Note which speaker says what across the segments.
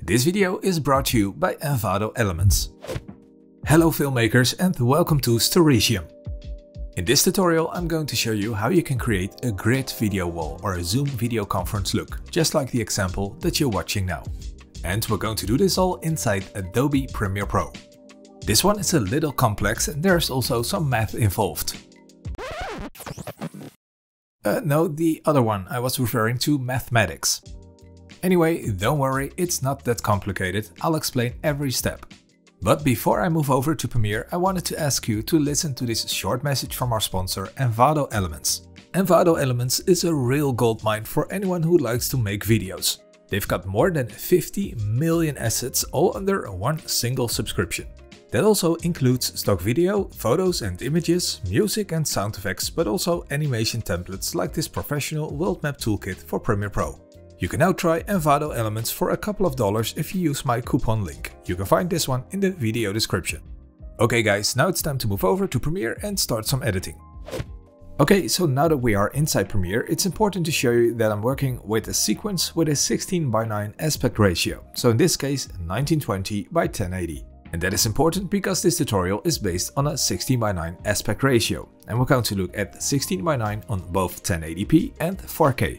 Speaker 1: This video is brought to you by Envato Elements. Hello filmmakers and welcome to Storicium. In this tutorial I'm going to show you how you can create a grid video wall or a Zoom video conference look, just like the example that you're watching now. And we're going to do this all inside Adobe Premiere Pro. This one is a little complex and there's also some math involved. No, the other one, I was referring to mathematics. Anyway, don't worry, it's not that complicated, I'll explain every step. But before I move over to Premiere, I wanted to ask you to listen to this short message from our sponsor Envato Elements. Envato Elements is a real goldmine for anyone who likes to make videos. They've got more than 50 million assets all under one single subscription. That also includes stock video, photos and images, music and sound effects, but also animation templates like this professional world map toolkit for Premiere Pro. You can now try Envato Elements for a couple of dollars if you use my coupon link. You can find this one in the video description. Okay guys, now it's time to move over to Premiere and start some editing. Okay, so now that we are inside Premiere, it's important to show you that I'm working with a sequence with a 16:9 aspect ratio. So in this case 1920 by 1080. And that is important because this tutorial is based on a 16:9 aspect ratio. And we're going to look at 16:9 on both 1080p and 4K.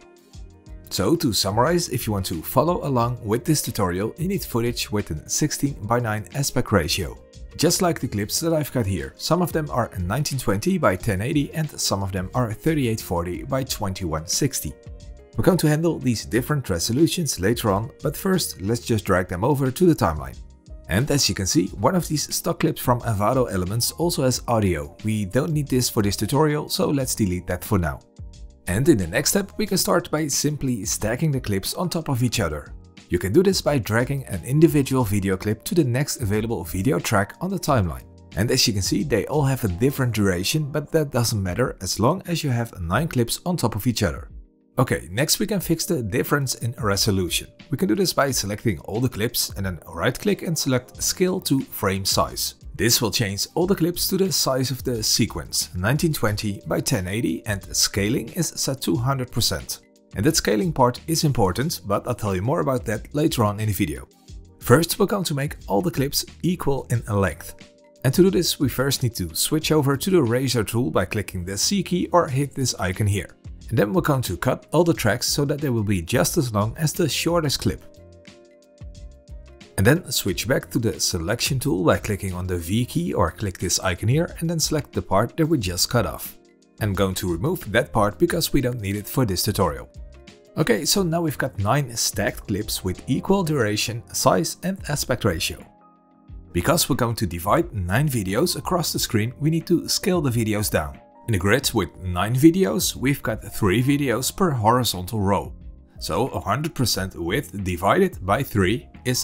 Speaker 1: So to summarize, if you want to follow along with this tutorial, you need footage with a 16:9 aspect ratio. Just like the clips that I've got here. Some of them are 1920 by 1080 and some of them are 3840 by 2160. We're going to handle these different resolutions later on, but first let's just drag them over to the timeline. And as you can see, one of these stock clips from Envato Elements also has audio. We don't need this for this tutorial, so let's delete that for now. And in the next step, we can start by simply stacking the clips on top of each other. You can do this by dragging an individual video clip to the next available video track on the timeline. And as you can see, they all have a different duration, but that doesn't matter as long as you have 9 clips on top of each other. Okay, next we can fix the difference in resolution. We can do this by selecting all the clips and then right click and select Scale to Frame Size. This will change all the clips to the size of the sequence, 1920 by 1080, and scaling is set to 100%. And that scaling part is important, but I'll tell you more about that later on in the video. First, we're going to make all the clips equal in length. And to do this, we first need to switch over to the razor tool by clicking the C key or hit this icon here. And then we're going to cut all the tracks so that they will be just as long as the shortest clip. And then switch back to the selection tool by clicking on the V key or click this icon here and then select the part that we just cut off. I'm going to remove that part because we don't need it for this tutorial. Okay, so now we've got 9 stacked clips with equal duration, size and aspect ratio. Because we're going to divide 9 videos across the screen, we need to scale the videos down. In a grid with 9 videos, we've got 3 videos per horizontal row. So 100% width divided by 3 is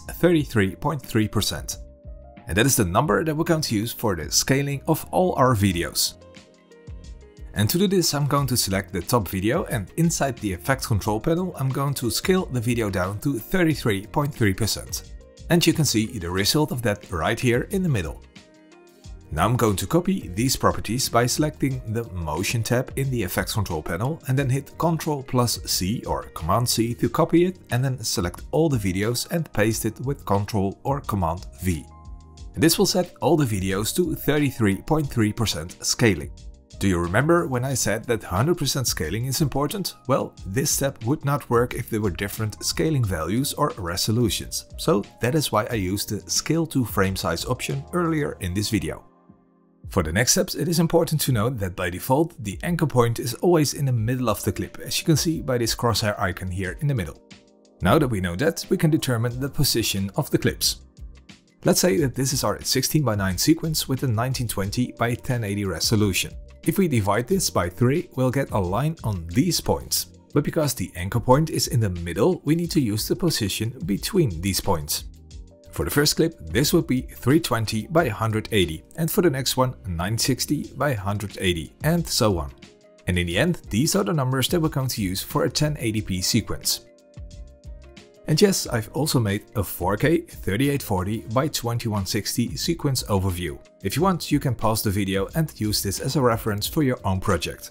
Speaker 1: 33.3%. And that is the number that we're going to use for the scaling of all our videos. And to do this, I'm going to select the top video and inside the effect control panel, I'm going to scale the video down to 33.3%. And you can see the result of that right here in the middle. Now I'm going to copy these properties by selecting the Motion tab in the Effects Control panel and then hit Ctrl+C or Command-C to copy it and then select all the videos and paste it with Ctrl or Command-V. And this will set all the videos to 33.3% scaling. Do you remember when I said that 100% scaling is important? Well, this step would not work if there were different scaling values or resolutions. So that is why I used the Scale to Frame Size option earlier in this video. For the next steps, it is important to note that by default, the anchor point is always in the middle of the clip, as you can see by this crosshair icon here in the middle. Now that we know that, we can determine the position of the clips. Let's say that this is our 16:9 sequence with a 1920 by 1080 resolution. If we divide this by 3, we'll get a line on these points. But because the anchor point is in the middle, we need to use the position between these points. For the first clip, this would be 320 by 180, and for the next one 960 by 180, and so on. And in the end, these are the numbers that we're going to use for a 1080p sequence. And yes, I've also made a 4K 3840 by 2160 sequence overview. If you want, you can pause the video and use this as a reference for your own project.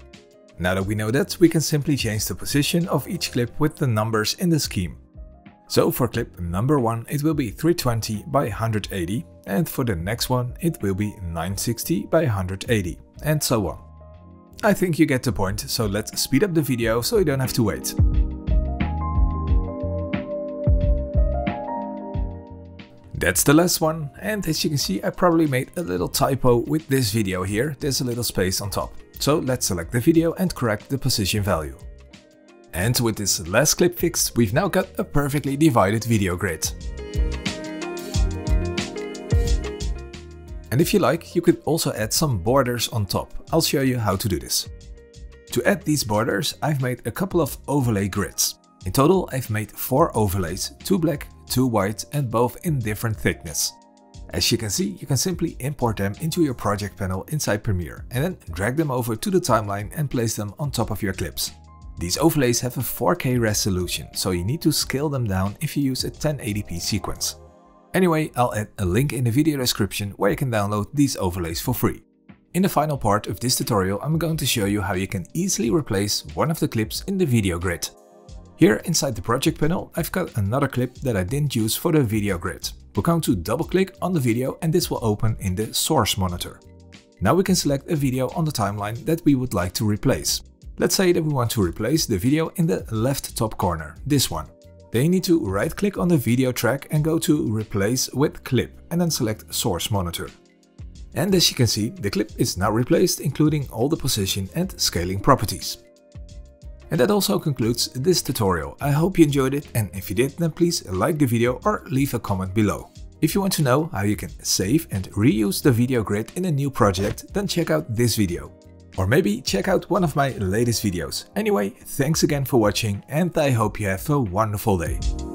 Speaker 1: Now that we know that, we can simply change the position of each clip with the numbers in the scheme. So for clip number 1 it will be 320 by 180, and for the next one it will be 960 by 180, and so on. I think you get the point, so let's speed up the video so you don't have to wait. That's the last one, and as you can see I probably made a little typo with this video here. There's a little space on top. So let's select the video and correct the position value. And with this last clip fixed, we've now got a perfectly divided video grid. And if you like, you could also add some borders on top. I'll show you how to do this. To add these borders, I've made a couple of overlay grids. In total, I've made 4 overlays, 2 black, 2 white, and both in different thickness. As you can see, you can simply import them into your project panel inside Premiere and then drag them over to the timeline and place them on top of your clips. These overlays have a 4K resolution, so you need to scale them down if you use a 1080p sequence. Anyway, I'll add a link in the video description where you can download these overlays for free. In the final part of this tutorial, I'm going to show you how you can easily replace one of the clips in the video grid. Here inside the project panel, I've got another clip that I didn't use for the video grid. We're going to double click on the video and this will open in the source monitor. Now we can select a video on the timeline that we would like to replace. Let's say that we want to replace the video in the left top corner, this one. Then you need to right click on the video track and go to replace with clip and then select source monitor. And as you can see, the clip is now replaced, including all the position and scaling properties. And that also concludes this tutorial. I hope you enjoyed it, and if you did, then please like the video or leave a comment below. If you want to know how you can save and reuse the video grid in a new project, then check out this video. Or maybe check out one of my latest videos. Anyway, thanks again for watching and I hope you have a wonderful day.